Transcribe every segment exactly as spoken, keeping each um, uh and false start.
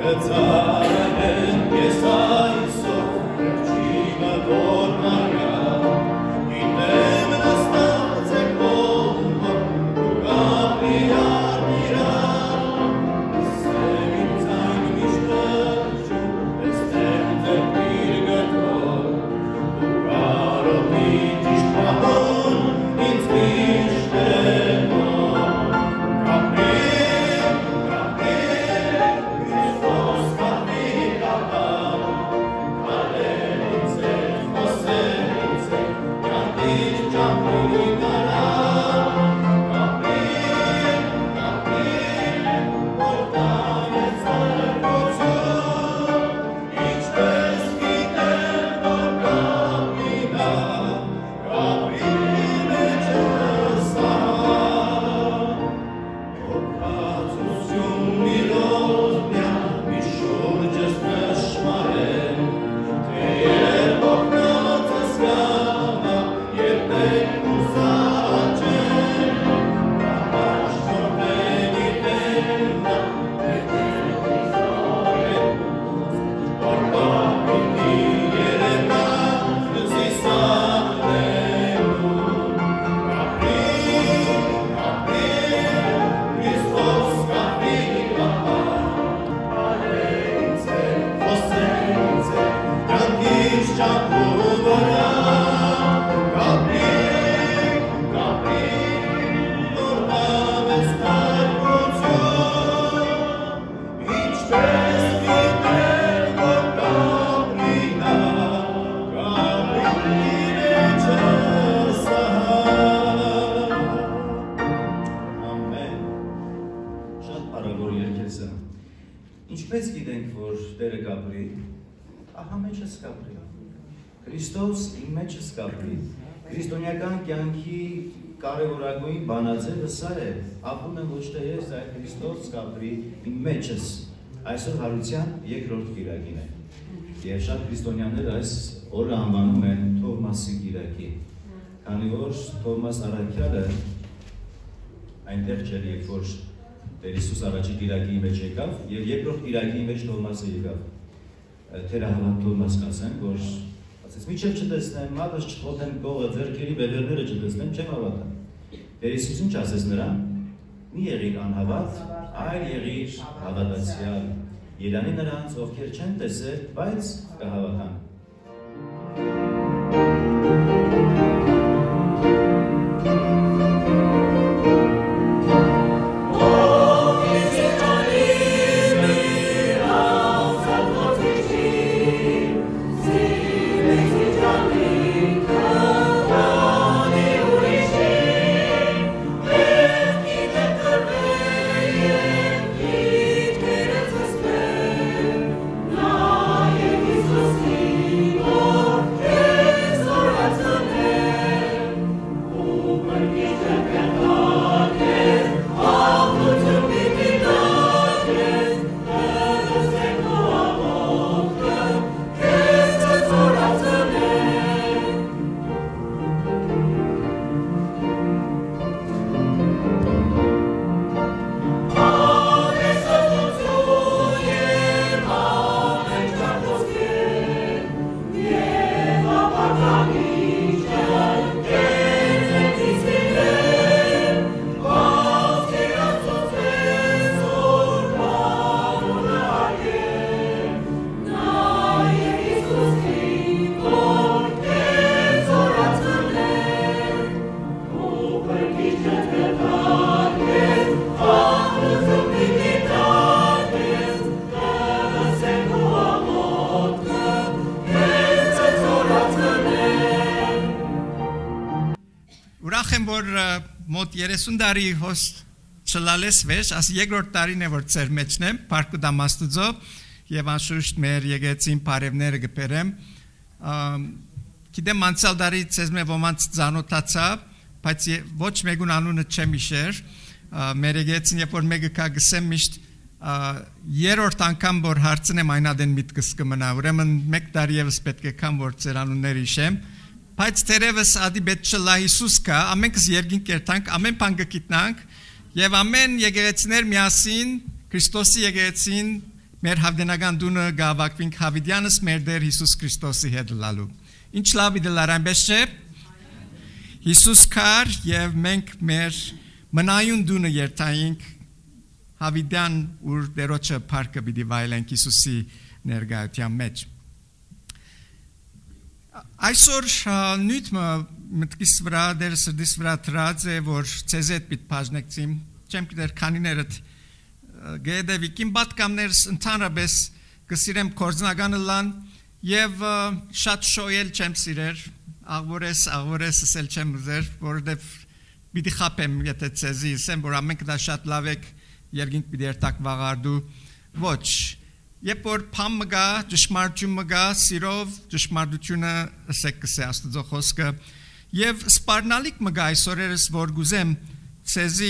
Ինչպես գիտենք, որ Տերը կապրի, ահա մեջս կապրի, Քրիստոս իմ մեջս կապրի, քրիստոնեական կյանքի կարևորագույն բանաձևը սա է, ապրում եմ ոչ թե ես, այլ Քրիստոս կապրի իմ մեջս, այսօր հարության երկրորդ կիրակին է, և շատ քրիստոնյաներ այս օրը անվանում են Թովմասի կիրակի, քանի որ Թովմաս առաքյալը այնտեղ չէր, երբ որ Տեր Հիսուս առաջի կիրակի մեջ եկավ, և երկրորդ կիրակի մեջ Թովմասը եկավ, թերահավատ Թովմաս կասեն, որ ասեց, մինչև չտեսնեմ, մատս չխոթեմ կողը, ձեռքերի բևերները չտեսնեմ, չեմ հավատա։ Տեր Հիսուսն ինչ ասեց նրան, մի եղիր անհավատ, այլ եղիր հավատացյալ, ելանի նրանց, ովքեր չեն տեսել, բայց կհավատան։ Մոտ երեսուն տարի հոստ չլալես վեշ, աս երկրորդ տարին է, որ ծեր մեջն եմ, պարկու դամաստուձո, և անշուշտ մեր եկեցին պարևները գպերեմ, գիտեմ անցյալ տարի ծեզ մե ոմանց ծանոթացա, բայց ոչ մեկուն անունը չեմ իշեր, մեր եկեցին, երբ որ մեկը կա գսեմ միշտ երորդ անգամ, որ հարցնեմ այնադեն միտքս կմնա, ուրեմն մեկ տարի եվս պետք է կամ, որ ծեր անուններ իշեմ, բայց թերևս ադի պետք չլա Հիսուս կա, ամենքս երկինք կերտանք, ամեն բան կգիտնանք, և ամեն եկեղեցիներ միասին, Քրիստոսի եկեղեցին մեր հավդենական դունը գավակվինք հավիդյանս մեր Տեր Հիսուս Քրիստոսի հետ լալու։ Ինչ լավ իդելար այնպես չէ։ Հիսուս քար եւ մենք մեր մնայուն դունը երթայինք հավիդյան ուր դերոջը փառքը պիտի վայելենք Հիսուսի ներկայության մեջ։ Այսօր նույնը մտքիս վրա դեր սրտիս վրա դրած է որ ցեզ հետ պիտի բաժնեկցիմ չեմ գիտեր քանիներդ գեդեվիկին պատկամներս ընդհանրապես կսիրեմ կորձնականը լան եւ շատ շոյել չեմ սիրեր աղվորես աղվորես ասել չեմ ուզեր որովհետեւ պիտի խապեմ եթե ցեզի ասեմ որ ամենք դա շատ լավ եք երկինք պիտի երտակ վաղարդու ոչ Երբ որ փամ մգա, ճշմարտություն մգա, սիրով ճշմարտությունը ասեք կսե Աստծո խոսքը եւ սպառնալիք մգա այսօրերս որ գուզեմ ցեզի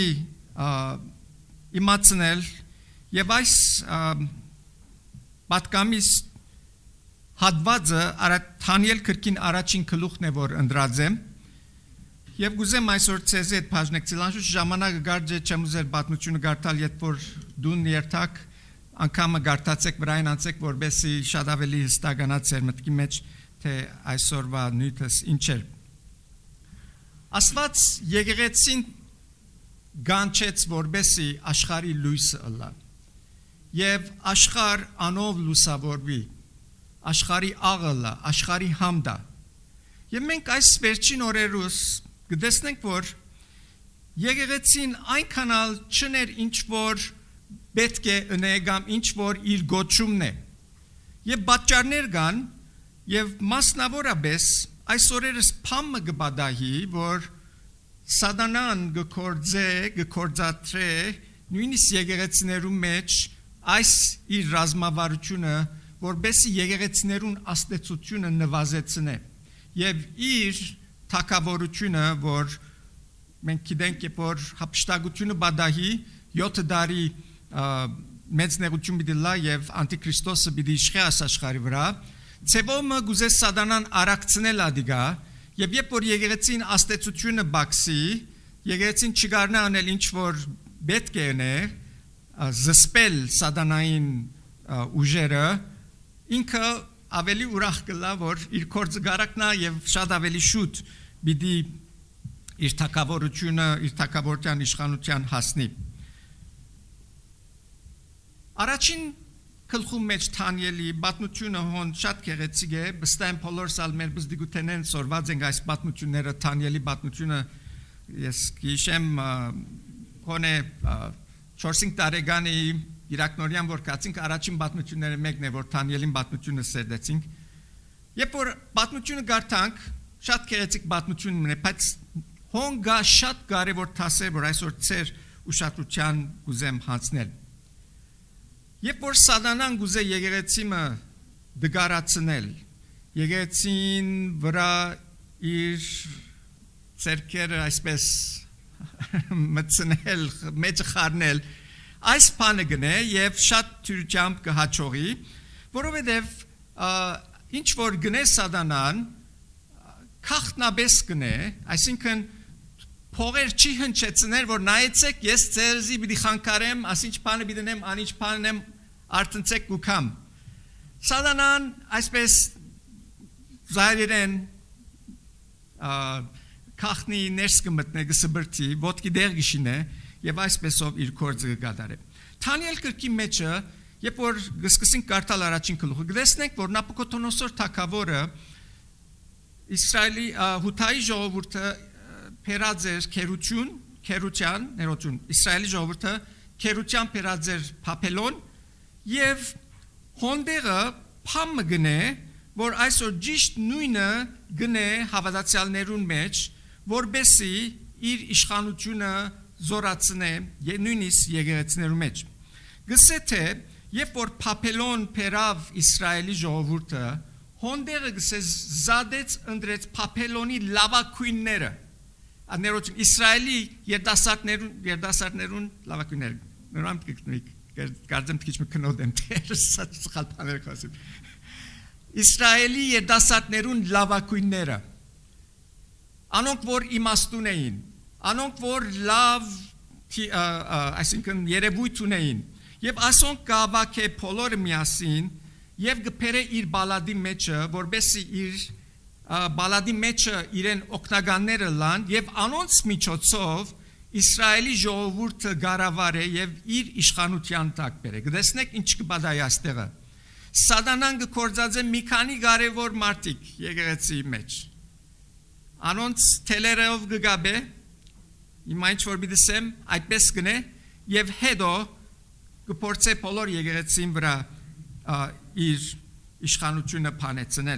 իմացնել եւ այս պատկամիս հատվածը Թանիել քրկին առաջին գլուխն է որ ընդրած եմ եւ գուզեմ այսօր ցեզի հետ բաժնեկցել անշուշտ ժամանակը գարջ չեմ ուզել պատմությունը գարտալ երբ որ դուն երթակ անգամը գարտացեք վրային անցեք որբեսի շատ ավելի հստականաց էր մտքի մեջ թե այսօրվա նույնս ինչ էր Աստված եկեղեցին գանչեց որբեսի աշխարհի լույսը ըլլա եւ աշխարհ անով լուսավորվի աշխարհի աղըլա աշխարհի համդա եւ մենք այս վերջին օրերուս կտեսնենք որ եկեղեցին այնքանալ չներ ինչ որ պետք է ընեգամ ինչ որ իր գոչումն է եւ պատճառներ կան եւ մասնավորապես այս օրերս փամը գբադահի որ սատանան գկորձե գկորձատրե նույնիսկ եկեղեցիներու մեջ այս իր ռազմավարությունը որբեսի եկեղեցիներուն աստեցությունը նվազեցնե եւ իր թակավորությունը որ մենք գիտենք որ հապշտագությունը բադահի յոթ դարի մեծ նեղություն պիտի լա եւ անտիքրիստոսը պիտի իշխի այս աշխարհի վրա ցեվոմը գուզե սատանան արակցնել ադիգա եւ երբ որ եկեղեցին աստեցությունը բացի եկեղեցին չգարնա անել ինչ որ պետք է ane զսպել սատանային ուժերը ինքը ավելի ուրախ կլա որ իր կորձը գարակնա եւ շատ ավելի շուտ պիտի իր թակավորությունը իր թակավորության իշխանության հասնի Առաջին գլխում մեջ Թանիելի պատմությունը հոն շատ գեղեցիկ է, բստայեմ բոլորս ալ մեր բզդիգութենեն սորված ենք այս պատմությունները Թանիելի պատմությունը ես գիշեմ հոն է չորսինգ տարեկանի իրակնորյան որ կացինք առաջին պատմությունները մեկն է որ Թանիելին պատմությունը սերդեցինք երբ որ պատմությունը գարտանք շատ գեղեցիկ պատմություն է բայց հոն գա շատ կարևոր թասեր որ այսօր ծեր ուշադրության կուզեմ հանձնել Երբ որ սատանան գուզե եկեղեցիմը դգարացնել, եկեղեցին վրա իր ցերկերը այսպես մտցնել, մեջը խառնել, այս բանը գնե եւ շատ թյուրությամբ կհաջողի, որովհետեւ ինչ որ գնե սատանան, քախտնաբես գնե, այսինքն Փողեր չի հնչեցներ որ նայեցեք ես ձեզի պիտի խանգարեմ, ասինչ բանը պիտի նեմ, անիչ բանը նեմ, արտնցեք գուքամ։ Սատանան այսպես զայրեն քախնի ներս կմտնե գսբրտի, ոտքի դեր գիշինե եւ այսպեսով իր կորձը կգադարե։ Թանիել կրկի մեջը, երբ որ գսկսենք կարդալ առաջին գլուխը, գտեսնենք որ Նապուկոդոնոսոր թագավորը Իսրայելի հութայի ժողովուրդը Պերաձեր քերություն, քերության, ներողություն, Իսրայելի ժողովուրդը քերության Պերաձեր Փապելոն եւ հոնդերը փամը գնե, որ այսօր ճիշտ նույնը գնե հավատացյալներուն մեջ, որբեսի իր իշխանությունը զորացնե նույնիսկ եկեղեցիներու մեջ։ Գսե թե երբ որ Փապելոն Պերավ Իսրայելի ժողովուրդը հոնդերը գսե զադեց ընդրեց Փապելոնի լավակույնները Աներոջն Իսրայելի երդասարտներուն երդասարտներուն լավակույններ նրանք կգտնիկ կարծեմ քիչ մկնոդ եմ դեր սա սխալ բաներ կասեմ Իսրայելի երդասարտներուն լավակույնները անոնք որ իմաստուն էին անոնք որ լավ այսինքն երևույթ ունեին Եվ ասոնք կավակե բոլորը միասին եւ գբերե իր բալադի մեջը, որբեսի իր բալադի մեջը իրեն օգնականները լան եւ անոնց միջոցով Իսրայելի ժողովուրդը գարավարե եւ իր իշխանության տակ բերե։ Գտեսնեք ինչ կբադայի այստեղը։ Սատանան գործած է մի քանի կարևոր մարդիկ եկեղեցի մեջ։ Անոնց թելերով գգաբե, հիմա ինչ որ բիդսեմ, այդպես գնե եւ հետո կփորձե բոլոր եկեղեցին վրա իր իշխանությունը փանեցնել։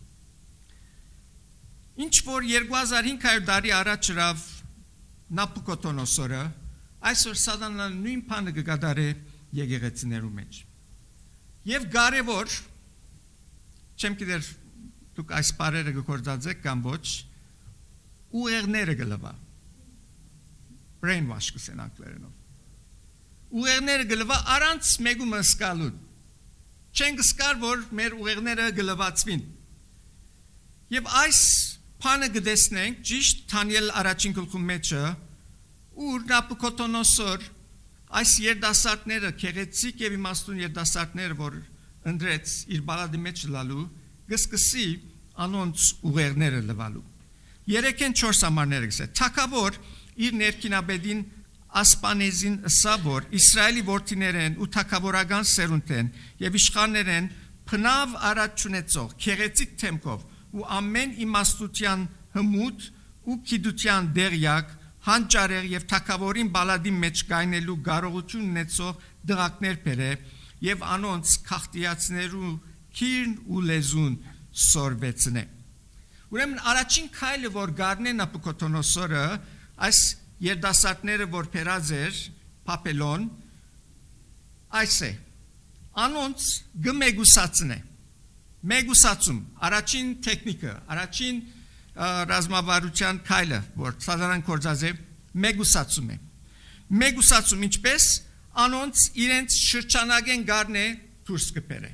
Ինչ որ երկու հազար հինգ հարյուր տարի առաջ ըրավ Նապուկոդոնոսորը, այսօր սատանան նույն բանը կգադարե եկեղեցիներու մեջ։ Եվ կարևոր, չեմ գիտեր դուք այս բառերը գործածեք կամ ոչ, ուղեղները գլվա։ Brainwash կսեն անգլերենով։ Ուղեղները գլվա առանց մեկու մսկալու։ Չեն գսկար, որ մեր ուղեղները գլվացվին։ Եվ այս բանը գտեսնենք ճիշտ Դանիել առաջին գլխում մեջը, ուր Նապուկոդոնոսոր այս երդասարտները, քեղեցիկ եւ իմաստուն երդասարտները, որ ընդրեց իր բալադի մեջ լալու, գսկսի անոնց ուղեղները լվալու։ Երեքեն չորս համարները գսե։ Թագավոր իր ներքինաբեդին ասպանեզին ըսա, որ Իսրայելի որդիներեն ու թագավորական սերունդ են եւ իշխաններեն փնավ առաջ չունեցող, քեղեցիկ թեմքով ու ամեն իմաստության հմուտ ու գիտության դերյակ հանճարեղ եւ թագավորին բալադի մեջ գայնելու կարողություն ունեցող դղակներ բերե եւ անոնց քաղտիացներու քիրն ու լեզուն սորվեցնե։ Ուրեմն առաջին քայլը, որ գարնե Նապուկոդոնոսորը այս երդասարտները, որ փերած էր Պապելոն, այս է, անոնց գմեգուսացնե։ Մեգուսացում, առաջին տեխնիկը, առաջին ռազմավարության քայլը, որ սատանան գործած է, մեգուսացում է։ Մեգուսացում ինչպես անոնց իրենց շրջանագեն գարնե դուրս կբերե։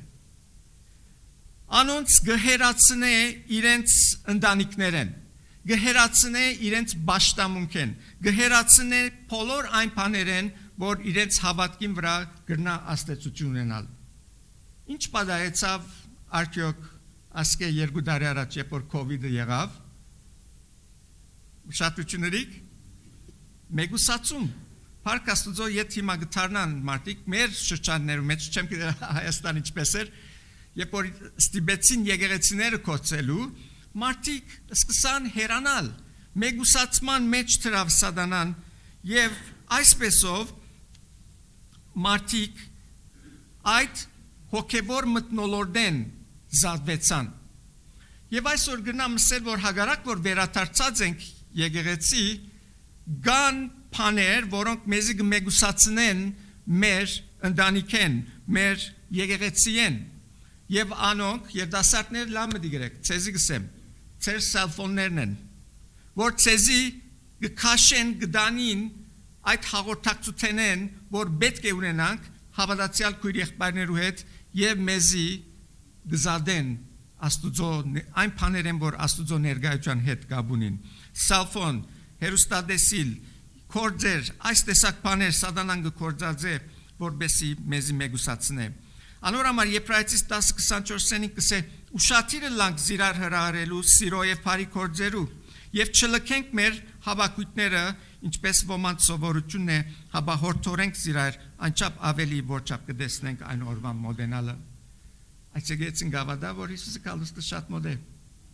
Անոնց գհերացնե իրենց ընտանիքներեն, գհերացնե իրենց բաշտամունքեն, գհերացնե բոլոր այն բաներեն, որ իրենց հավատքին վրա գրնա աստեցություն ունենալ։ Ինչ պատահեցավ արդյոք ասկե երկու տարի առաջ, երբ որ COVID-ը եղավ, ուշադրություններիք, մեգուսացում, Փառք Աստծո, եթե հիմա գտարնան մարդիկ, մեր շրջաններում մեջ, չեմ գիտեր Հայաստան ինչպես էր, երբ որ ստիպեցին եկեղեցիները կոչելու, մարդիկ սկսան հերանալ, մեգուսացման մեջ դրավ սատանան եւ այսպեսով մարդիկ այդ հոգեվոր մթնոլորտեն զատվեցան։ Եվ այսօր գնամ ասել, որ հագարակ որ վերադարձած ենք եկեղեցի, կան բաներ, որոնք մեզի կմեգուսացնեն մեր ընտանիքեն, մեր եկեղեցիեն։ Եվ անոնք երդասարտներ լավ մտիգրեք, ցեզի գսեմ, ցեր սելֆոններն են, որ ցեզի գքաշեն գդանին այդ հաղորդակցությունեն, որ պետք է ունենանք հավատացյալ քույր եղբայրներու հետ եւ մեզի գզադեն Աստուծո այն բաներեն, որ Աստուծո ներկայության հետ կապունին։ Սելֆոն, հերոստատեսիլ, կորձեր, այս տեսակ բաներ սատանան գործած է, որբեսի մեզի մեգուսացնե։ Անորամար Եբրայեցիս տասը քսանչորսին կսե ուշադիր լանք զիրար հրահարելու սիրո եւ բարի կորձերու եւ չլքենք մեր հավաքույտները, ինչպես ոմանց սովորությունն է, հաբա հորթորենք զիրար, անչափ ավելի որչափ կդեսնենք այն օրվա մոդենալը։ Այս եկեցին գավադա, որ Հիսուսը կալուստը շատ մոդ է։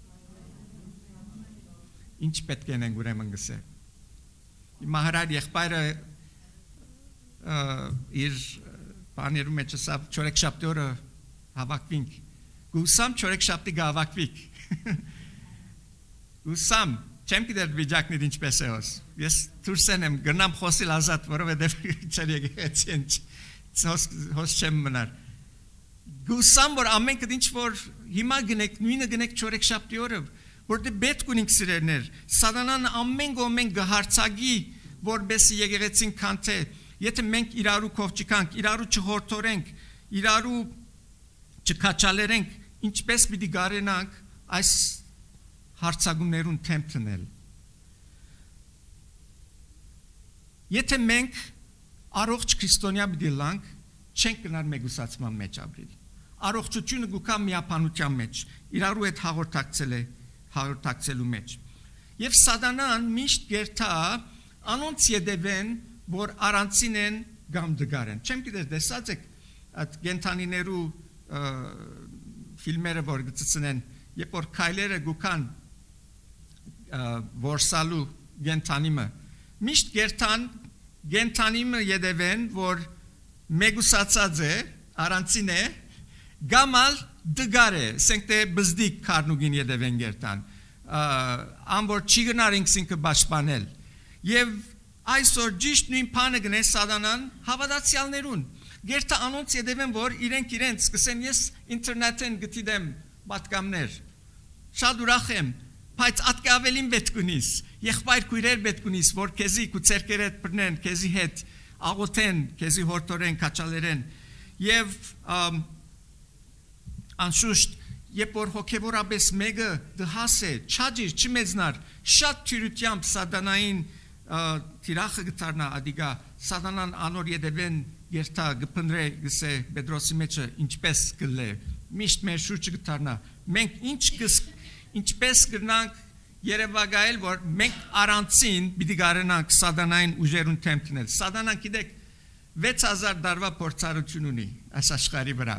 Ինչ պետք է ենք ուրեմն գսե։ Մահարար եղբայրը իր բաներու մեջ ասավ չորեքշաբթի օրը հավաքվինք։ Գուսամ չորեքշաբթի գավաքվիկ։ Գուսամ չեմ գիտեր վիճակներ ինչպես է ոս։ Ես դուրսեն եմ գնամ խոսիլ ազատ, որովհետև չեր եկեցին հոս չեմ մնար։ Գուսամ որ ամենք ինչ որ հիմա գնեք, նույնը գնեք չորեքշաբթի օրը, որտեղ պետք ունենք սիրելներ, սատանան ամեն գոմեն գհարցագի, որբեսի եկեղեցին կանթե, եթե մենք իրարու կով չկանք, իրարու չհորթորենք, իրարու չքաչալերենք, ինչպես պիտի գարենանք այս հարցագումներուն թեմp տնել։ Եթե մենք առողջ քրիստոնյա պիտի լանք, չենք գնար մեգուսացման մեջ ապրել։ Առողջությունը գուկա միապանության մեջ, իրարու հետ հաղորդակցել է, հաղորդակցելու մեջ։ Եվ սատանան միշտ գերտա անոնց յետևեն, որ առանցին են կամ դգար են։ Չեմ գիտեր, տեսած եք այդ գենթանիներու ֆիլմերը, որ գծցնեն, երբ որ քայլերը գուքան որսալու գենթանիմը, միշտ գերտան գենթանիմը յետևեն, որ մեգուսացած է, առանցին է, գամալ դգար է, սենք թե բզդիկ կարնուգին յետևեն գերտան, ամբոր չի գնար ինքսինքը բաշպանել, և այսօր ճիշտ նույն բանը գնե սատանան հավատացյալներուն, գերտա անոնց յետևեն, որ իրենք իրենց սկսեն ես ինտերնետեն գտիդեմ պատկամներ, շատ ուրախ եմ, բայց ատկե ավելին պետք ունիս, եղբայր քույրեր պետք ունիս, որ քեզի քու ցերկերդ բռնեն, քեզի հետ աղոթեն, քեզի հորտորեն, քաչալերեն, եւ անշուշտ երբ որ հոգեվորապես մեկը դհաս է, չաջիր, չմեծնար, շատ թյուրությամբ սատանային թիրախը գտարնա ադիգա, սատանան անոր յետևեն երթա գպնդրե գսե Պետրոսի մեջը ինչպես գլե, միշտ մեր շուրջը գտարնա, մենք ինչպես գնանք երևակայել, որ մենք առանցին պիտի գարենանք սատանային ուժերուն թեմքնել, սատանան գիտեք վեց հազար դարվա փորձառություն ունի այս աշխարհի վրա,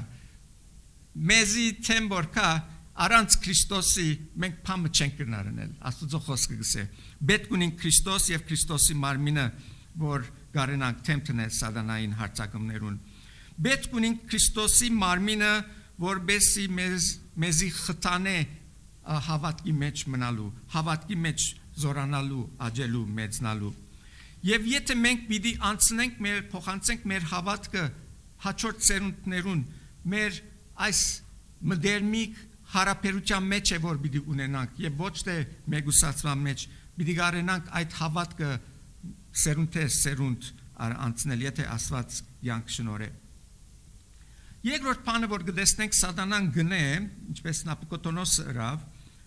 մեզի թեմ որ կա, առանց Քրիստոսի մենք փամը չենք գնարնել, Աստուծո խոսքը գսե, պետք ունենք Քրիստոս եւ Քրիստոսի մարմինը, որ գարենանք թեմքնել սատանային հարձակումներուն, պետք ունենք Քրիստոսի մարմինը, որբեսի մեզ, մեզի խտանե հավատքի մեջ մնալու, հավատքի մեջ զորանալու, աճելու, մեծնալու, եւ եթե մենք պիտի անցնենք մեր, փոխանցենք մեր հավատքը հաջորդ սերունդներուն, մեր այս մդերմիկ հարաբերության մեջ է, որ պիտի ունենանք, եւ ոչ թե մեգուսացման մեջ, պիտի գարենանք այդ հավատքը սերունդ է սերունդ անցնել, եթե Աստված յանք շնորհե։ Երկրորդ բանը, որ գտեսնենք սատանան գնե, ինչպես Նապուկոդոնոսը ըրավ,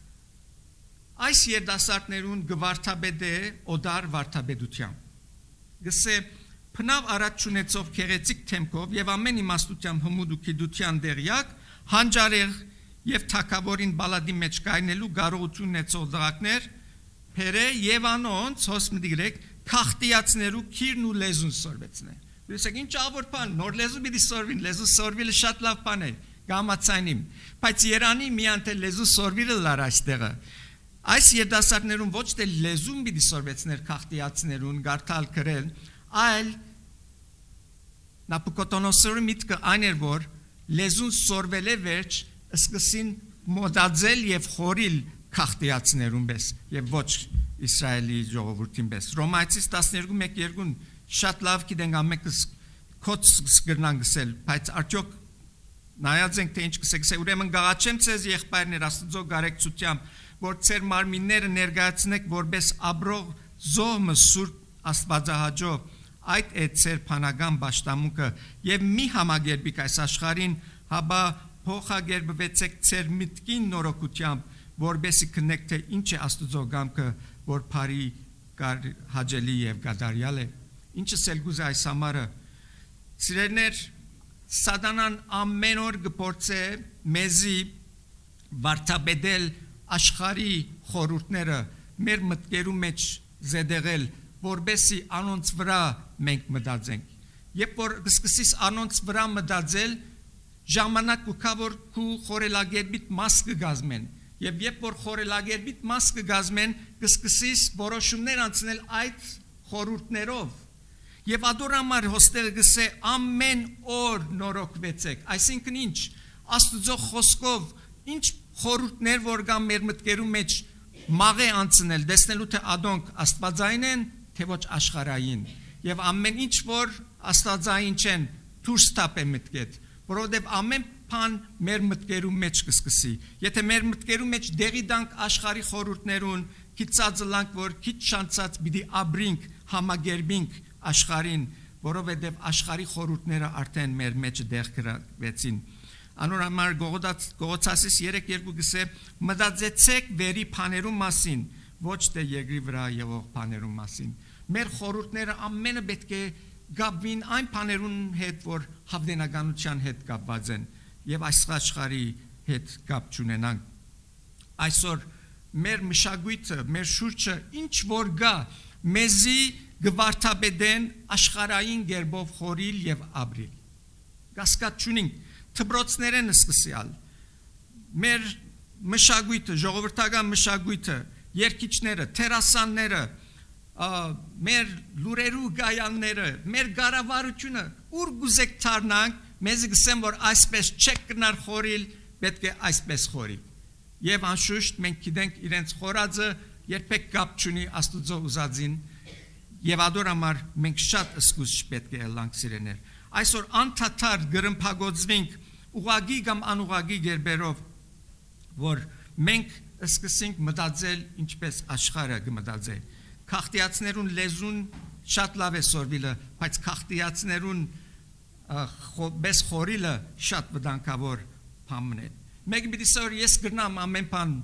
այս երիտասարդներուն գվարդապետե օդար վարդապետությամբ։ Գսե փնավ առաջ ունեցող քեղեցիկ թեմքով եւ ամեն իմաստությամբ հմուտ ու գիտության դերյակ, հանճարեղ եւ թակավորին բալադի մեջ կայնելու կարողություն ունեցող դղակներ, փերը եւ անոնց հոսմդիրեք քախտիացներու քիրն ու լեզուն սորվեցնե։ Դեսեք ինչ ավոր բան, նոր լեզու պիտի սորվին, լեզու սորվելը շատ լավ բան է, գամացայնիմ, բայց Երանի միան թե լեզու սորվելը լար այստեղը։ Այս երիտասարդներուն ոչ թե լեզուն պիտի սորվեցներ քախտիացներուն, գարթալ գրել, այլ Նապուկոդոնոսի միտքը այն էր, որ լեզուն սորվել է վերջ, սկսին մոդաձել եւ խորիլ քախտիացներուն պես եւ ոչ Իսրայելի ժողովրդին պես։ Ռոմայացիս տասներկու մեկ երկու շատ լավ գիտենք ամենքս կոց գրնան գսել, բայց արդյոք նայած ենք թե ինչ կսեք, ուրեմն գաղաչեմ ձեզ եղբայրներ Աստծո գարեկցությամբ, որ ձեր մարմինները ներկայացնեք որպես աբրող զոհը սուրբ Աստվածահաճո, այդ է ձեր փանական պաշտամունքը եւ մի համագերբիկ այս աշխարհին, հաբա փոխագերբվեցեք ձեր միտքին նորոգությամբ, որբեսի քննեք թե ինչ է Աստծո գամքը, որ բարի հաճելի եւ գադարյալ է։ Ինչս էլ գուզե այս համարը, սիրելիներ, սատանան ամեն օր կփորձե մեզի վարդապետել աշխարհի խորհուրդները մեր մտքերու մեջ զեդեղել, որբեսի անոնց վրա մենք մտածենք։ Երբ որ կսկսես անոնց վրա մտածել, ժամանակ կգա, որ քու խորելագերբիտ մաս կգազմեն, եւ երբ որ խորելագերբիտ մաս կգազմեն, կսկսես որոշումներ անցնել այդ խորհուրդներով։ Եվ ադորամար հոստերը գսե ամեն օր նորոգվեցեք, այսինքն ինչ, Աստուծո խոսքով, ինչ խորհուրդներ որ կան մեր մտքերու մեջ մաղե անցնել, տեսնելու թե ադոնք աստվածային են, թե ոչ աշխարհային, եւ ամեն ինչ որ աստվածային չեն, դուրս տապե մտքեդ, որովհետեւ ամեն բան մեր մտքերու մեջ կսկսի։ Եթե մեր մտքերու մեջ դեղի դանք աշխարհի խորհուրդներուն, քիծածլանք, որ քիչ շանցած պիտի աբրինք, համագերբինք աշխարհին, որովհետև աշխարհի խորհուրդները արդեն մեր մեջ դեղ գրավեցին։ Անորամար Գողոցասիս երեք երկու գսե մտածեցեք վերի բաներու մասին, ոչ թե երկրի վրա եղող բաներու մասին։ Մեր խորհուրդները ամենը պետք է գաբվին այն բաներուն հետ, որ հավդենականության հետ կապված են եւ այս աշխարհի հետ կապ չունենան։ Այսօր մեր մշակույթը, մեր շուրջը ինչ որ գա, մեզի գվարթաբեդեն աշխարհային գերբով խորիլ եւ ապրիլ։ Գասկած չունենք, թբրոցներեն սկսյալ մեր մշակույթը, ժողովրդական մշակույթը, երկիչները, տերասանները, մեր լուրերու գայանները, մեր գարավարությունը, ուր գուզեք թարնանք, մեզ գսեմ, որ այսպես չեք կնար խորիլ, պետք է այսպես խորիլ։ Եվ անշուշտ մենք գիտենք իրենց խորածը երբեք կապ չունի Աստուծո ուզածին, եւ ադոր համար մենք շատ ըսկուս պետք է ելանք սիրեներ։ Այսօր անդադար գրմփագործվենք ուղագի կամ անուղագի գերբերով, որ մենք սկսենք մտածել ինչպես աշխարհը կմտածի։ Քաղտիացներուն լեզուն շատ լավ է սորվիլը, բայց քաղտիացներուն բես խորիլը շատ վտանգավոր բան է։ Մեկ պիտի սոր ես գրնամ ամեն բան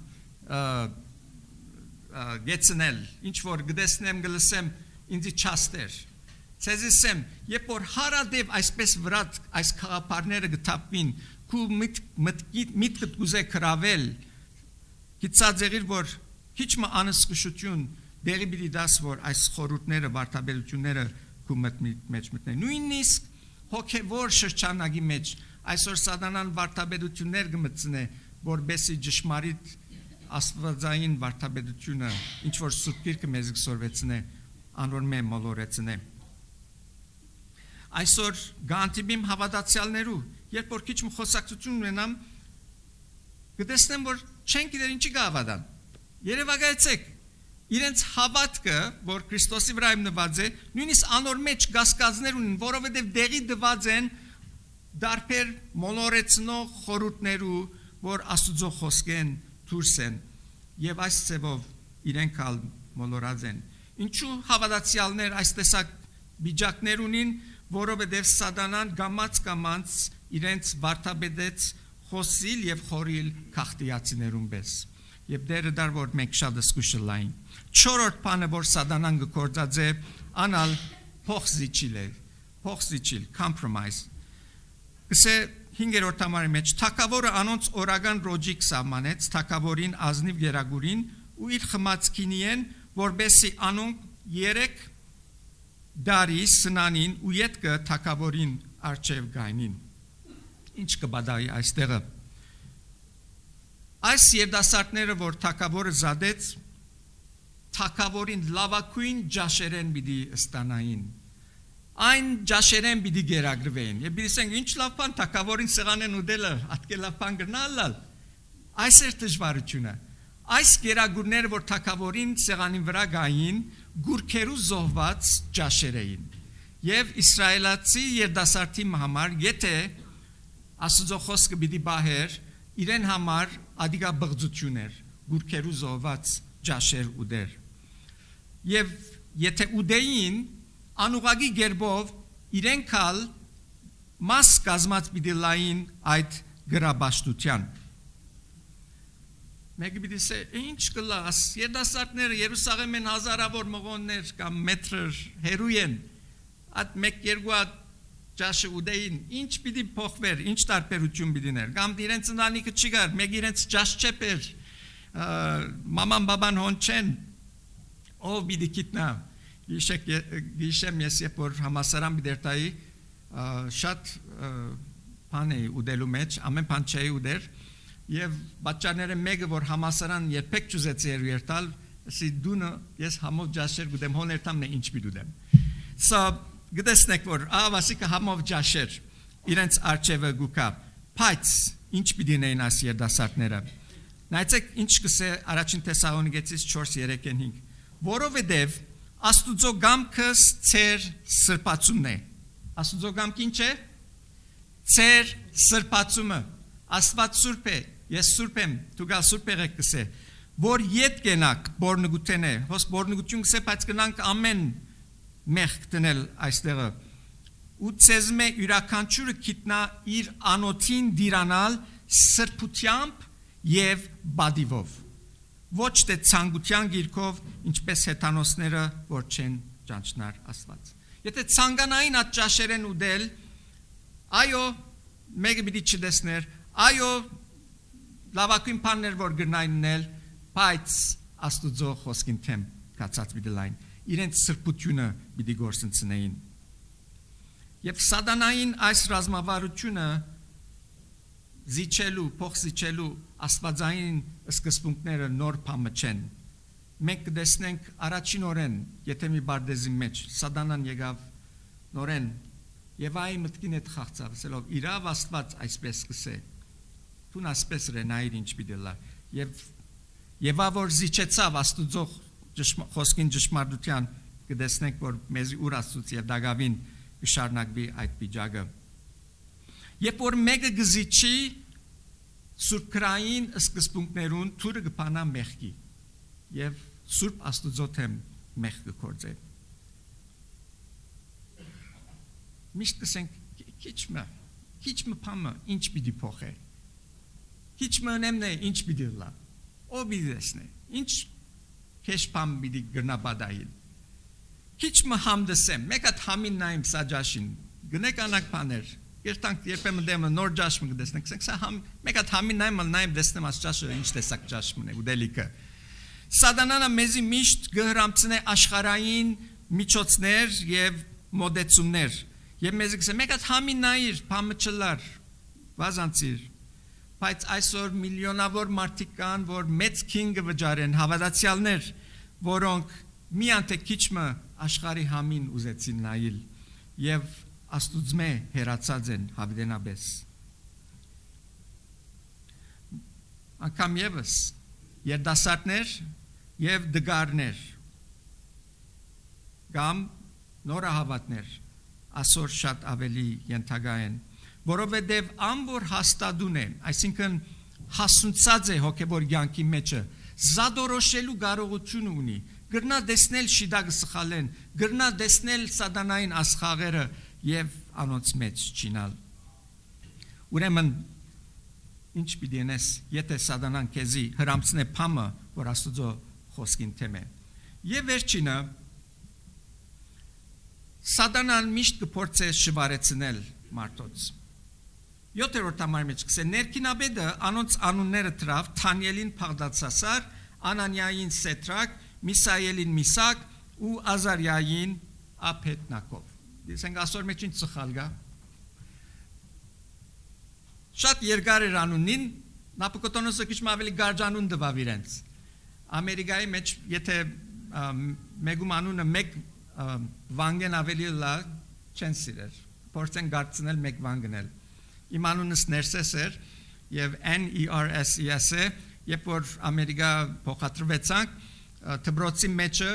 գեցնել, ինչ որ գտեսնեմ գլսեմ ինձի չաստեր։ Ցեզիսեմ, երբ որ հարադեպ այսպես վրա այս խաղապարները գտապվին, քու միտքդ կուզե կրավել, գիծած եղիր, որ հիչ մը անսկշություն դեղի բիդի դաս, որ այս խորութները, վարդաբերությունները քու մեջ մտնեն։ Նույնիսկ հոգևոր շրջանագի մեջ այսօր սատանան վարդաբերություններ գմծնե, որբեսի ճշմարիտ աստվածային վարդաբերությունը, ինչ որ Սուրբ Գիրքը մեզ կսորվեցնե, անոր մե մոլորեցնե։ Այսօր գանտիբիմ հավատացյալներու, երբ որ քիչ մի խոսակցություն ունենամ, կտեսնեմ, որ չեն գիտեր ինչի գավադան։ Երևակայեցեք, իրենց հավատքը, որ Քրիստոսի վրա հիմնված է, նույնիսկ անոր մեջ գասկածներ ունեն, որովհետև դեղի դված են դարբեր մոլորեցնող խորհուրդներու, որ Աստուծո խոսքեն դուրս են, եւ այս ծևով իրենք ալ մոլորած են։ Ինչու հավատացյալներ այս տեսակ վիճակներ ունին, որովհետև սատանան գամած կամած իրենց վարդաբեդեց խոսիլ եւ խորիլ քաղտիացիներուն պես։ Եվ դերը դար որ մենք շատ զսկուշը լայն։ Չորրորդ բանը որ սատանան գործած է, անալ փոխզիչիլ է, փոխզիչիլ, compromise։ Կսե հինգերորդ համարի մեջ թակավորը անոնց օրական ռոջիկ սահմանեց, թակավորին ազնիվ գերագուրին ու իր խմացքինիեն, որբեսի անոնք երեք դարի սնանին ու ետքը թակավորին արջև գայնին։ Ինչ կբադայի այստեղը։ Այս երդասարտները, որ թակավորը զադեց, թակավորին լավակույն ջաշերեն բիդի ստանային։ Այն ջաշերեն բիդի գերագրվեին։ Եվ բիդիսենք ինչ լավ բան թակավորին սեղանեն ուդելը, ատկե լավ բան գրնալալ։ Այս էր դժվարությունը։ Այս գերագուրները, որ թակավորին սեղանին վրա գային, գուրքերու զոհված ջաշեր էին։ Եվ իսրայելացի երդասարտի համար, եթե Աստուծո խոսքը պիտի բահեր, իրեն համար ադիգա բղձություն էր, գուրքերու զոհված ջաշեր ուդեր։ Եվ եթե ուդեին, անուղագի գերբով իրենք ալ մաս կազմած պիտի լային այդ գրաբաշտության։ Մեկը պիտի սե, ինչ կլաս, երդասարտները Երուսաղեմեն հազարավոր մղոններ կամ մետրեր հերու են, այդ մեկ երկու այդ ջաշը ուդեին, ինչ պիտի փոխվեր, ինչ տարբերություն պիտիներ, կամ իրենց ընտանիքը չի գար, մեկ իրենց ջաշ չեպեր, մաման բաբան հոն չեն, ով պիտի գիտնա, գիշեմ ես երբ որ համասարան բիդերտայի, շատ բան էի ուդելու մեջ, ամեն բան չէի ուդեր, եւ բաճարները մեկը որ համասարան երբեք չուզեցի երու երտալ, ասի դունը ես համով ջաշեր գուդեմ, հոն երտամն է ինչ պիտի ուդեմ։ Սա գտեսնեք որ ավասիկը համով ջաշեր իրենց արջևը գուկա, բայց ինչ պիտի նեին այս երդասարտները։ Նայեցեք ինչ կսե առաջին Թեսաղոնիկեցիս չորս երեք հինգ, որովհետև Աստուծո գամքս ծեր սրբացումն է։ Աստուծո գամք ինչ է։ Ծեր սրբացումը։ Աստված սուրբ է, ես սուրբ եմ, դու գալ սուրբ եղեք կսե, որ ետ գենակ բորնգութեն է, հոս բորնգություն կսե, բայց կնանք ամեն մեղք տնել այստեղը, ու ծեզմ է յուրականչուրը կիտնա իր անոթին դիրանալ սրբությամբ և բադիվով, ոչ թե ցանկության գիրքով, ինչպես հեթանոսները, որ չեն ճանչնար Աստված։ Եթե ցանկանային այդ ճաշերեն ուդել, այո, մեկը պիտի չտեսներ, այո, լավագույն բաներ որ գրնայիննել, բայց Աստուծո խոսքին թեմ կացած պիտի լայն, իրենց սրբությունը պիտի գործընծնեին։ Եվ սատանային այս ռազմավարությունը զիջելու, փոխ զիջելու աստվածային սկզբունքները նոր բանը չեն։ Մենք կտեսնենք առաջին օրեն, եթե մի բարդեզի մեջ սատանան եկավ նորեն եւ այ մտքին հետ խաղացավ, ասելով իրավ Աստված այսպես կսե։ Դու ասպես ռենայր ինչ պիտի լա եւ եւ որ զիջեցավ Աստուծո խոսքին ճշմարտության կտեսնենք որ մեզի ուր Աստծուց եւ դագավին կշարնակվի այդ վիճակը։ Երբ որ մեկը գզիչի Սուրբ քրային սկզբունքներուն թուրը կփանա մեղքի եւ Սուրբ Աստուծո թեմ մեղք կգործե։ Միշտ կսենք քիչմը, քիչմը փամը ինչ պիտի փոխե։ Քիչմը նեմնե ինչ պիտի լա։ Ո բիզնեսն է։ Ինչ քեշ փամ պիտի գրնաբադային։ Քիչմը համդսեմ, մեկը համին նայեմ սաջաշին։ Գնեք անակ բաներ։ Երտանք երբեմն դեմը նոր ջաշմը կդեսնենք, ասենք սա համ մեկը համին նայեմ, նայեմ դեսնեմ աս ջաշը ինչ տեսակ ջաշմն է ու դելիկը։ Սատանանը մեզի միշտ գհրամցնե աշխարհային միջոցներ եւ մոդեցումներ։ Եվ մեզի կսե մեկը համին նայիր, փամը չլար, վազանցիր։ Բայց այսօր միլիոնավոր մարդիկ կան, որ մեծ քինգը վճարեն, հավատացյալներ, որոնք միան թե քիչմը աշխարհի համին ուզեցին նայել եւ Աստուծմե հերացած են հավդենաբես։ Անկամ եւս երդասարտներ եւ դգարներ կամ նորահավատներ այսօր շատ ավելի ենթակա են, որովհետեւ ամբոր հաստատուն է, այսինքն հասունցած է հոգեվոր կյանքի մեջը, զադորոշելու կարողություն ունի, գրնա դեսնել շիդագը սխալեն, գրնա դեսնել սատանային ասխաղերը եւ անոնց մեջ չինալ։ Ուրեմն ինչ պիտի անես, եթե սատանան քեզի հրամցնե փամը, որ Աստուծո խոսքին թեմ է։ Եվ վերջինը սատանան միշտ կփորձե շվարեցնել մարդոց։ Յոթերորդ համարի մեջ կսե ներքինաբեդը անոնց անունները trավ Թանիելին Փաղդացասար, Անանիային Սետրակ, Միսայելին Միսակ ու Ազարիային Ափետնակով։ Դեսենք ասոր մեջ ինչ սխալ գա։ Շատ երկար էր անունին, Նապուկոդոնոսը քիչ ավելի գարջանուն տվավ իրենց։ Ամերիկայի մեջ եթե մեգում անունը մեկ վանգեն ավելի լա չեն սիրեր։ Փորձեն գարցնել մեկ վանգնել։ Իմ անունս Ներսես էր եւ N E R S E S է, երբ որ Ամերիկա փոխադրվեցանք, դպրոցի մեջը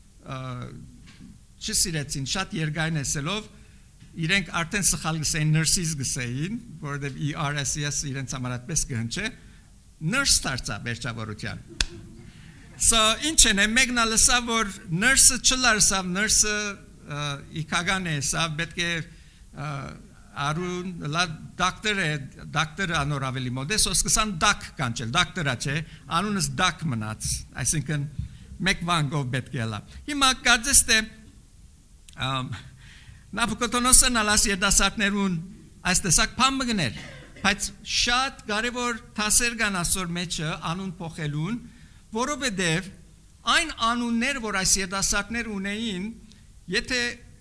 չսիրեցին, շատ երկայն էսելով, իրենք արդեն սխալ գսեին, nurses գսեին, որովհետև E R S E S իրենց համար այդպես կհնչե, nurse դարձա վերջավորության։ So ինչ են, մեկն լսա, որ nurse-ը չլարսավ, nurse-ը իքագան է, սա պետք է արուն, լա դակտոր է, դակտորը անոր ավելի մոդ է, սո սկսան դակ կանչել, դակտորա չէ, անունս դակ մնաց, այսինքն մեկ վանգով պետք է լա։ Հիմա կարծես թե Նապուկոդոնոսը նալաս երդասարտներուն այս տեսակ փամ մգներ, բայց շատ կարևոր թասեր կան ասոր մեջը անուն փոխելուն, որովհետև այն անուններ, որ այս երդասարտներ ունեին, եթե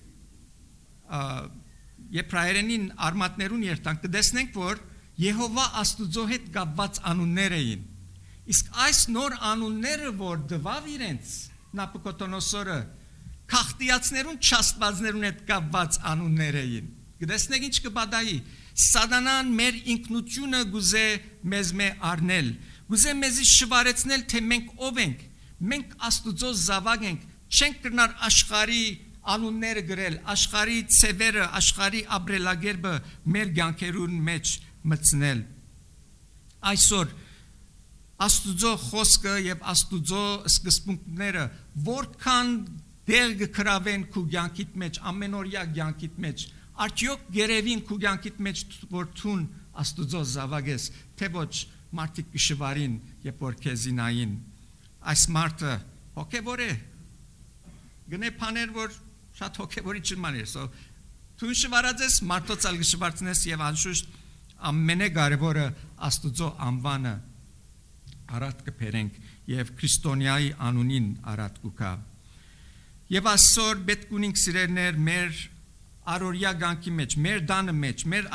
եբրայերենին արմատներուն երթանք կտեսնենք, որ Եհովա Աստուծո հետ կապված անուններ էին։ Իսկ այս նոր անունները, որ դվավ իրենց Նապուկոդոնոսորը, քաղտիացներուն չաստվածներուն հետ կապված անուններ էին։ Կտեսնենք ինչ կբադայի։ Սատանան մեր ինքնությունը գուզե մեզ մե առնել, գուզե մեզի շվարեցնել, թե մենք ով ենք։ Մենք Աստուծո զավակ ենք, չենք կրնար աշխարհի անունները գրել, աշխարհի ցևերը, աշխարհի ապրելակերպը մեր կյանքերուն մեջ մտցնել։ Այսօր Աստուծո խոսքը եւ Աստուծո սկզբունքները որքան դեր կգրավեն քու կյանքիդ մեջ, ամենօրյա կյանքիդ մեջ, արդյոք գերևին քու կյանքիդ մեջ որ թուն Աստուծո զավակ ես, թե ոչ մարդիկ կշվարին, երբ որ քեզի նային։ Այս մարդը հոգևոր է, գնե բաներ, որ Շատ հոգևորի ճնման էր, so Թուն շվարածես, մարդոցալ գշվարցնես և անշուշտ ամենեգարևորը Աստուծո անվանը արատ կպերենք և Քրիստոնյայի անունին արատ կուկա։ Եվ այսօր պետք ունենք սիրելներ մեր առօրյա կյանքի մեջ, մեր տանը մեջ, մեր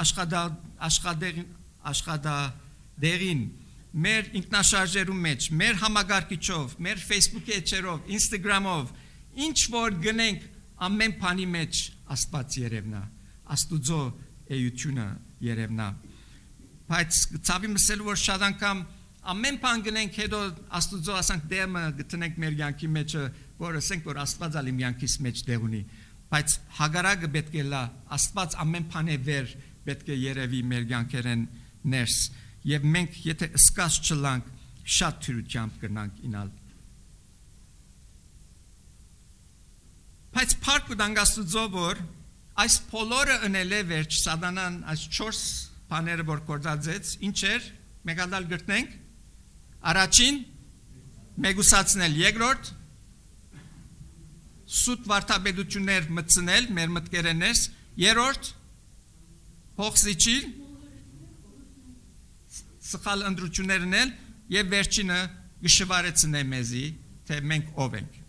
աշխատադեղին, մեր ինքնաշարժերու մեջ, մեր համագարկիչով, մեր Facebook էջերով, Instagram-ով, ինչ որ գնենք ամեն բանի մեջ Աստված երևնա, Աստուծո էությունը երևնա։ Բայց ցավի մսել որ շատ անգամ ամեն բան գնենք հետո Աստուծո ասանք դեմը գտնենք մեր կյանքի մեջ, որ ասենք որ Աստված ալ իմ կյանքիս մեջ դեղ ունի, բայց հագարակը պետք է լա, Աստված ամեն բանը վեր պետք է երևի մեր կյանքերեն ներս, եւ մենք եթե սկաց չլանք շատ թյուրությամբ կնանք ինալ։ Բայց փառք ու դանգաստուծո որ այս բոլորը ընել է վերջ սատանան այս չորս բաները որ գործածեց, ինչ էր, մեգադալ գրտնենք, առաջին մեգուսացնել, երկրորդ սուտ վարդապետություններ մտցնել մեր մտքերենես, երրորդ փոխզիչիլ, սխալ ընդրություններ ունել եւ վերջինը գշվարեցնել մեզի, թե մենք ով ենք։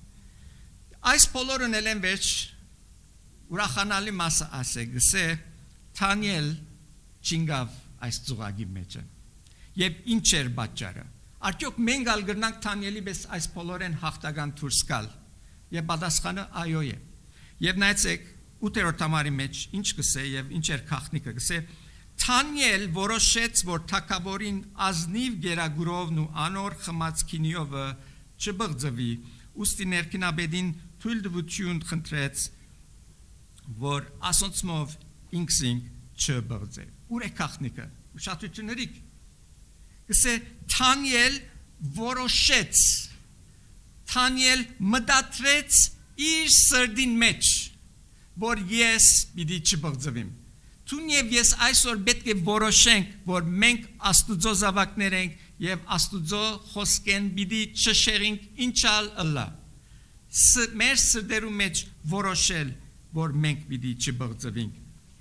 Այս բոլորն ելեն վերջ ուրախանալի մասը ասե գսե Թանիել չինգավ այս ծուղագի մեջը եւ ինչ էր պատճառը արդյոք մենք ալ գրնանք Թանիելի պես այս բոլորեն հաղթական դուրս գալ եւ պատասխանը այո է եւ նայեցեք ութերորդ համարի մեջ ինչ գսե եւ ինչ էր քաղտնիկը գսե Թանիել որոշեց որ թակավորին ազնիվ գերագուրովն ու անոր խմացքինիովը չբղձվի ուստի ներքինաբեդին թույլտվություն խնդրեց որ ասոնցմով ինքսինք չբղձե ուր է քաղտնիկը ուշադրությունների գսե Թանիել որոշեց Թանիել մտածեց իր սրդին մեջ որ ես պիտի չբղձվեմ Թուն եւ ես այսօր պետք է որոշենք որ մենք Աստուծո զավակներ ենք եւ Աստուծո խոսքեն պիտի չշեղենք ինչալ ըլլա մեր սրդերու մեջ որոշել որ մենք պիտի չբղձվենք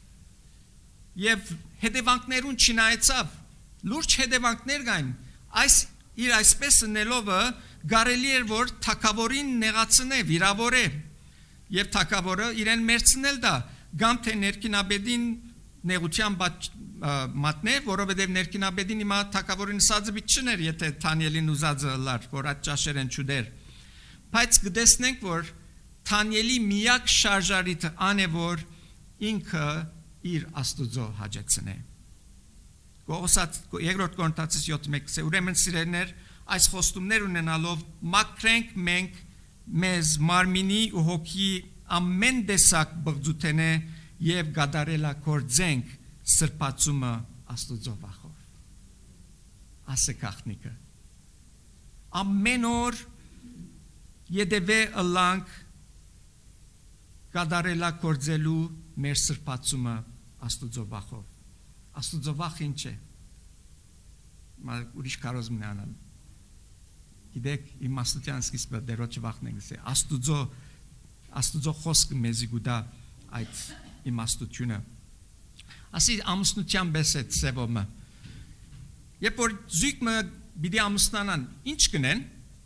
եւ հետևանքներուն չնայեցավ լուրջ հետևանքներ կային այս իր այսպես նելովը կարելի էր որ թակավորին նեղացնե վիրավորե եւ թակավորը իրեն մերցնել դա կամ թե ներքինաբեդին նեղության մատնե որովհետեւ ներքինաբեդին հիմա թակավորին սածը բիչներ եթե Թանիելին ուզածը լար որ այդ ճաշերեն չուդեր բայց գտեսնենք որ Թանիելի միակ շարժարիթը ան է որ ինքը իր Աստուծո հաջեցնե Գողոսած երկրորդ Կորինթացիս յոթ մեկ ուրեմն սիրելիներ այս խոստումներ ունենալով մաքրենք մենք մեզ մարմինի ու հոգի ամեն տեսակ բղձութենե եւ գադարելակորձենք սրբացումը Աստուծո վախով ասե քաղտնիկը ամեն օր յետևե ըլանք գադարելակորձելու մեր սրբացումը Աստուծո վախով Աստուծո վախ ինչ է մալ ուրիշ կարոզմ նանալ գիտեք իմաստության սկիզբը դերոջ վախն ենք ասե Աստուծո Աստուծո խոսքը մեզի գուտա այդ իմաստությունը ասի ամուսնության պես է ծևոմը երբ որ զույգը պիտի ամուսնանան ինչ կնեն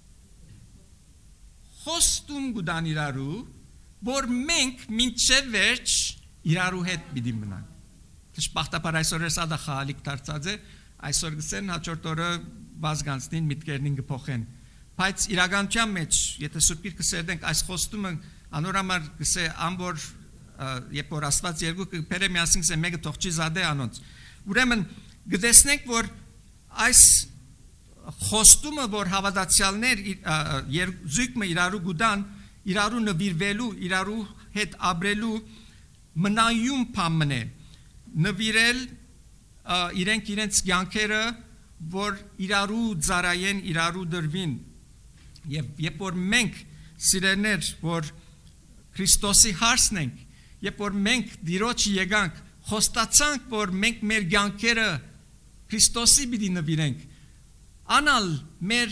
խոստում գուտան իրարու որ մենք մինչև վերջ իրարու հետ պիտի մնանք Դժբախտաբար այսօր է սա դա խաղալիք դարձած է այսօր գսեն հաջորդ օրը վազգանցնին միտքերնին կփոխեն բայց իրականության մեջ եթե սուրբ գիրքը սերդենք այս խոստումը անորամար գսե ամբոր երբ որ Աստված երկու կբերե միասին գսե մեկը թող չի զադե անոնց ուրեմն գտեսնենք որ այս խոստումը որ հավատացյալներ զույգը իրարու գուտան իրարու նվիրվելու իրարու հետ ապրելու մնայուն բան է նվիրել իրենք իրենց կյանքերը որ իրարու ծարայեն իրարու դրվին եւ երբ որ մենք սիրելներ որ Քրիստոսի հարսն ենք երբ որ մենք դիրոջ եկանք խոստացանք որ մենք մեր կյանքերը Քրիստոսի պիտի նվիրենք անալ մեր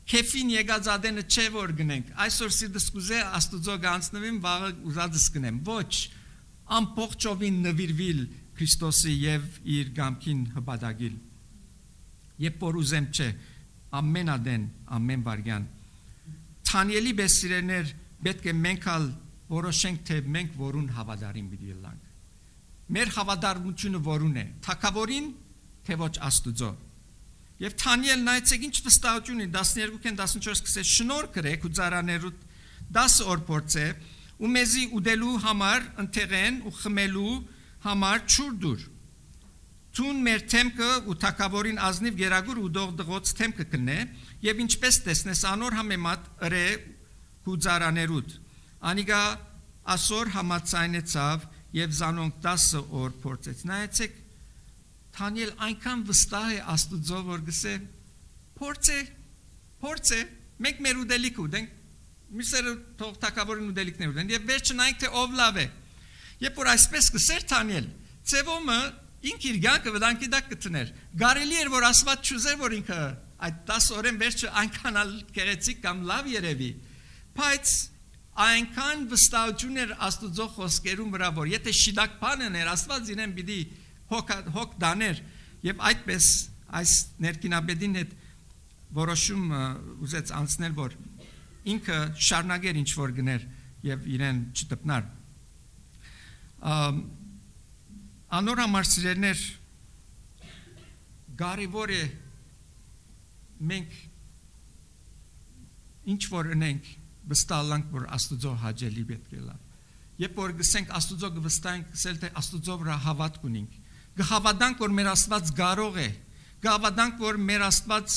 Քեֆին եկած ադենը չէ որ գնենք, այսօր սիրտս կուզե Աստուծո գանցնվեմ, վաղը ուզածս կնեմ։ Ոչ, ամբողջովին նվիրվիլ Քրիստոսի եւ իր գամքին հպատակիլ։ Երբ որ ուզեմ չէ, ամեն ադեն, ամեն վարյան։ Թանիելի բեսիրեներ պետք է մենք ալ որոշենք թե մենք որուն հավատարիմ պիտի լինենք։ Մեր հավատարմությունը որուն է, թագավորին թե ոչ Աստուծո։ Եվ Թանիելն այցեք ինչ վստահություն ունի տասներկու տասնչորս կսե շնոր կրեք ու ծարաներուտ դասը օր փորձե ու մեզի ուդելու համար ընթեղեն ու խմելու համար չուրդուր։ Տուն մեր թեմքը ու թագավորին ազնիվ գերագուր ու դող դղոց թեմքը կնե եւ ինչպես տեսնես անոր համեմատ ըրե ու ծարաներուտ։ Անիգա ասոր համացայնեցավ եւ զանոնք դասը օր փորձեց։ Նայեցեք Թանիել այնքան վստահ է Աստուծո որ գսե փորձե փորձե մենք մեր ուդելիք ուտենք միսերը թող թակավորին ուդելիքներ ուտեն եւ վերջը նայենք թե ով լավ է երբ որ այսպես գսեր Թանիել ծևոմը ինք իր գանկը վտանգի դակ կտներ գարելի էր որ Աստված չուզեր որ ինքը այդ տասը օրեն վերջը այնքան գեղեցիկ կամ լավ երևի բայց այնքան վստահություն էր Աստուծո խոսքերում վրա որ եթե շիդակ բանն էր Աստված իրեն պիտի հոգ դաներ եւ այդպես այս ներքինաբեդին հետ որոշում ուզեց անցնել որ ինքը շարունակեր ինչ որ գներ եւ իրեն չտպնար անոր համար սիրելներ կարևոր է մենք ինչ որ ունենք վստահանք որ Աստուծո հաճելի պետք է լա երբ որ գսենք Աստուծո գվստահենք ասել թե Աստուծո վրա հավատք ունենք գհավատանք որ մեր Աստված կարող է գհավատանք որ մեր Աստված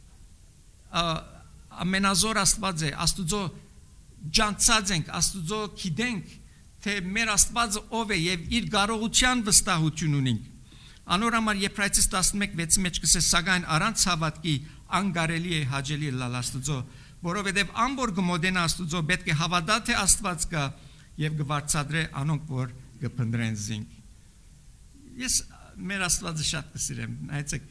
ամենազոր Աստված է Աստուծո ջանցած ենք Աստուծո գիտենք թե մեր Աստվածը ով է եւ իր կարողության վստահություն ունենք անոր համար Եբրայեցիս տասնմեկ վեցի մեջ կսե սակայն առանց հավատքի անկարելի է հաճելի լալ Աստուծո որովհետեւ ամբոր գմոդեն Աստուծո պետք է հավատա թե Աստված կա եւ գվարցադրե անոնք որ գփնդրեն զինք Ես մեր Աստվածը շատ կսիրեմ, նայեցեք,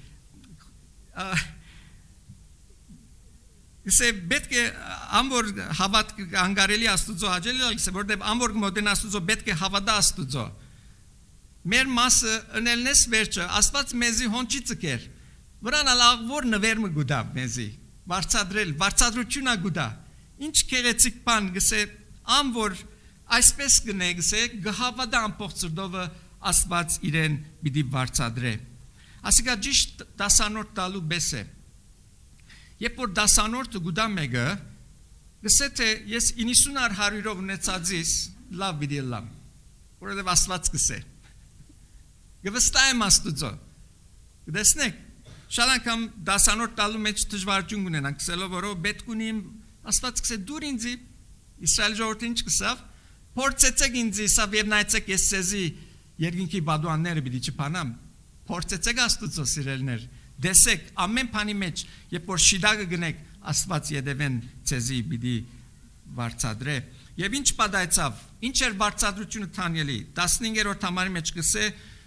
Գսե պետք է ամբոր հավատք անկարելի Աստուծո հաճելի գսե որտեղ ամբոր մոդեն Աստուծո պետք է հավատա Աստուծո Մեր մասը ընելնես վերջը Աստված մեզի հոնչի ցկեր Վրան ալաղվոր նվերմը գուտա մեզի վարչադրել վարչադրությունա գուտա Ինչ քեղեցիկ բան գսե ամբոր այսպես գնե գսե գհավատա ամբողջ ծրդովը Աստված իրեն պիտի վարչադրե Ասիկա ճիշտ դասանորդ տալու բես է Երբ որ դասանորդը գուտա մեկը գսե թե ես իննսուն հարյուրով ունեցածիս լավ պիտի լամ որովհետև Աստված գսե Գվստահեմ Աստուծո Գտեսնեք շատ անգամ դասանորդ տալու մեջ դժվարություն ունենանք գսելով որով պետք ունիմ Աստված գսե դուր ինձի Իսրայել ժողովուրդը ինչ գսավ փորձեցեք ինձ իսավ եւ նայեցեք ես սեզի Երկինքի բադուանները պիտի չփանամ փորձեցեք Աստուծո սիրելներ դեսեք ամեն բանի մեջ երբ որ շիդագը գնեք Աստված յետևեն ցեզի պիտի վարչադրե եւ ինչ պատայցավ ինչ էր վարչադրությունը Թանիելի տասնհինգերորդ համարի մեջ գսե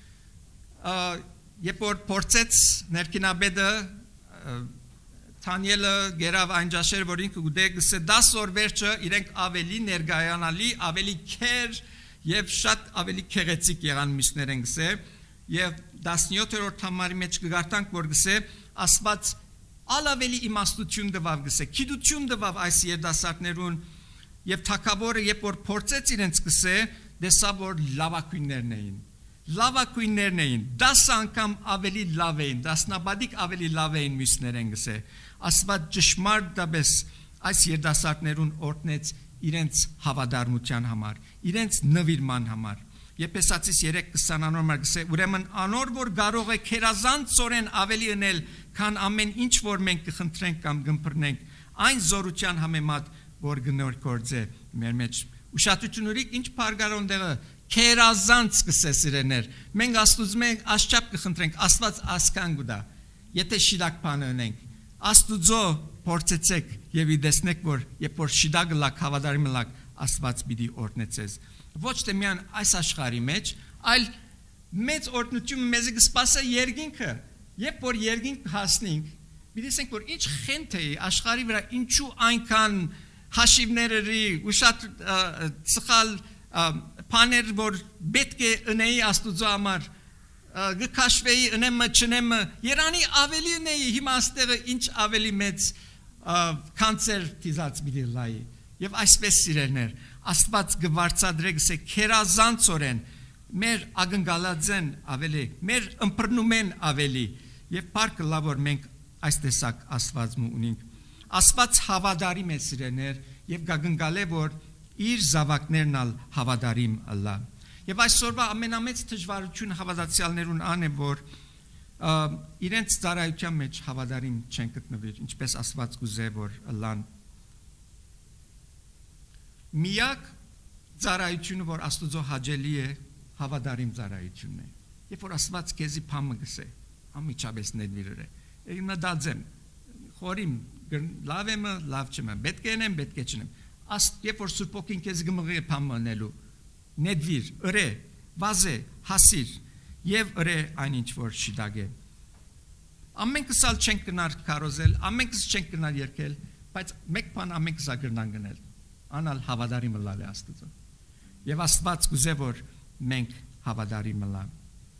երբ որ փորձեց ներքինաբեդը Թանիելը գերավ այն ջաշեր որ ինքը գուտե գսե դասը օր վերջը իրենք ավելի ներգայանալի ավելի քեր Եվ շատ ավելի քեղեցիկ եղան մյուսներեն գսե եւ տասնյոթերորդ համարի մեջ կգարտանք որ գսե Աստված ալավելի իմաստություն տվավ գսե գիտություն տվավ այս երդասարտներուն եւ թակավորը երբ որ փորձեց իրենց գսե դեսավ որ լավակույններն էին լավակույններն էին դաս անգամ ավելի լավ էին դասնաբադիկ ավելի լավ էին մյուսներեն գսե Աստված ճշմարտաբես այս երդասարտներուն օրտնեց իրենց հավատարմության համար, իրենց նվիրման համար։ Եփեսացիս երեք քսան անոր գսե ուրեմն անոր որ կարող է քերազանց ծորեն ավելի ունել, քան ամեն ինչ որ մենք կխնդրենք կամ կմփռնենք, այն զորության համեմատ որ գնորքորձե մեր մեջ։ Ուշադրություն ունի ինչ բարգարոն դեղը քերազանց գսե սիրեներ։ Մենք Աստուծո մենք աշճապ կխնդրենք, Աստված ասկան գուտա։ Եթե շիդակ բան ունենք, Աստուծո փորձեցեք եւ իդեսնեք որ երբ որ շիդագը լակ հավատարիմ լակ Աստված պիտի օրհնեցես ոչ թե միան այս աշխարհի մեջ այլ մեծ օրհնությունը մեզ կսպասի երկինքը երբ որ երկինք հասնենք Բիդեսենք որ ինչ խենթ է աշխարհի վրա ինչու այնքան հաշիվներերի ու շատ սխալ բաներ որ պետք է ունեի Աստուծո համար գքաշվեի ունեմը չնեմը Երանի ավելի ունեի հիմա աստեղը ինչ ավելի մեծ կանցեր դիզած բիդելայի եւ այսպես սիրելներ Աստված գվարցադրե գսե քերազանցորեն մեր ագնգալածեն ավելի մեր ըմբռնումեն ավելի եւ բարգ լավոր մենք այս տեսակ Աստվածը ունենք Աստված հավատարիմ է սիրելներ եւ գագնգալե որ իր զավակներն ալ հավատարիմ ըլլա եւ այսօրվա ամենամեծ դժվարությունը հավատացյալներուն ան է որ իրենց ծառայության մեջ հավատարիմ չեն գտնվի ինչպես Աստված կուզե որ ըլլան միակ ծառայությունը որ Աստուծո հաճելի է հավատարիմ ծառայությունն է երբ որ Աստված քեզի փամը գսե ամիջապես ներվիրը Իմը դadzem խորիմ լավ եմ լավ չեմ պետք է նեմ պետք է չնեմ աստ երբ որ Սուրբ Օքին քեզ գմղի փամնելու նեդվիր ըրե վազե հասիր եւ ըրե այնինչ որ շիդագե ամենքս ալ չենք գնար կարոզել ամենքս չենք գնար երկել բայց մեկ բան ամենքս ագրնան գնել անալ հավատարիմ լալ է Աստծո եւ Աստված կուզե որ մենք հավատարիմ լալ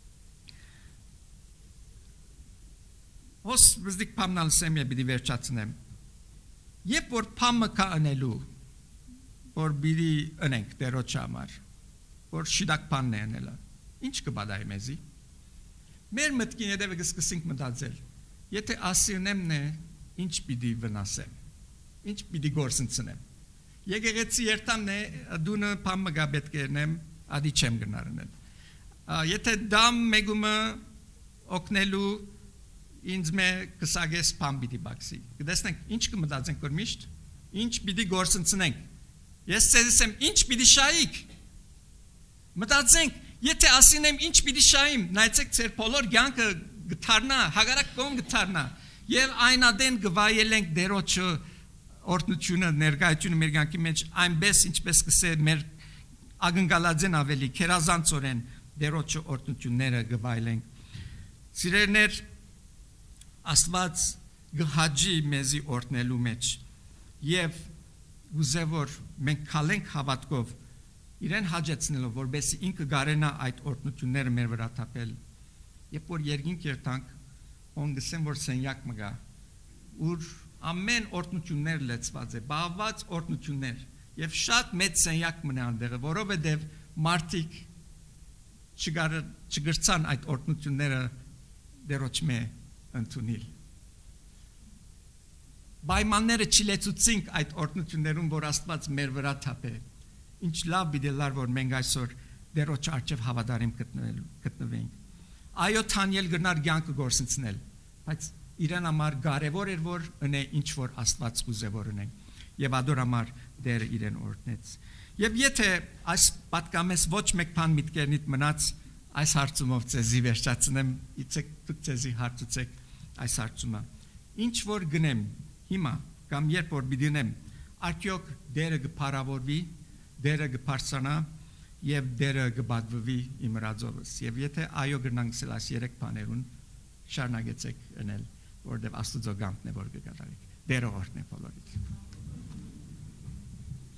Ոս բզդիկ պամնալ սեմիա բիդի վերջացնեմ Երբ որ պամը կա ընելու որ բիդի ընենք դերոջ համար որ շիդակ պանն է ընելը ինչ կբադայի մեզի մեր մտքին հետևը կսկսենք մտածել եթե ասի ունեմն է ինչ բիդի վնասեմ ինչ բիդի գործընծնեմ եկեղեցի երթամն է դունը պամը գա պետք է ընեմ ադի չեմ գնար ընել եթե դամ մեգումը օգնելու ինձ մե կսագես պամ բիդի բաքսի կդեսնենք ինչ կմտածենք որ միշտ ինչ բիդի գործընծնենք ես ցեզեմ ինչ բիդի շայիկ մտածենք եթե ասինեմ ինչ բիդի շայիմ նայեցեք ձեր բոլոր ցանկը գթարնա հագարակ կողմ գթարնա եւ այնադեն գվայելենք դերոջը օրտնությունը ներկայությունը մեր ցանկի մեջ այնպես ինչպես կսե մեր ագնգալածեն ավելի քերազանցորեն դերոջը օրտնությունները գվայելենք սիրելներ Աստված գհաջի մեզի օրտնելու մեջ եւ ուզե որ մենք քալենք հավատքով իրեն հաջեցնելով որբեսի ինքը գարենա այդ օրտնությունները մեր վրա թափել երբ որ երկինք երթանք on գսեն որ սենյակ մգա ուր ամեն օրտնություններ լեցված է բաղված օրտնություններ եւ շատ մեծ սենյակ մնա այնտեղը որովհետեւ մարդիկ չգրցան այդ օրտնությունները դերոջ մե ընդունիլ Բայմանները չլեցուցինք այդ օրտնություններում որ Աստված մեր վրա թափե ինչ լավ բիդելար որ մենք այսօր դերոջ արչև հավատարիմ գտնվենք այո Թանիել գնար ցանկը գործընծնել բայց իրեն համար կարևոր էր որ ընե ինչ որ Աստված կուզե որ ունենք եւ ադոր համար դերը իրեն օրտնեց եւ եթե այս պատկամես ոչ մեկ բան միտքերնիդ մնաց այս հարցումով ցեզի վերջացնեմ իցեք դուք ցեզի հարցուցեք այս հարցումը ինչ որ գնեմ հիմա կամ երբ որ բիդինեմ արդյոք դերը կփարավորվի դերը կփարսանա եւ դերը կբադվի իմ ռաձովս եւ եթե այո գնանք սելաս երեք բաներուն շարունակեցեք ընել որտեվ Աստուծո գամքն է որ կկատարեք դերը օրհնե բոլորիդ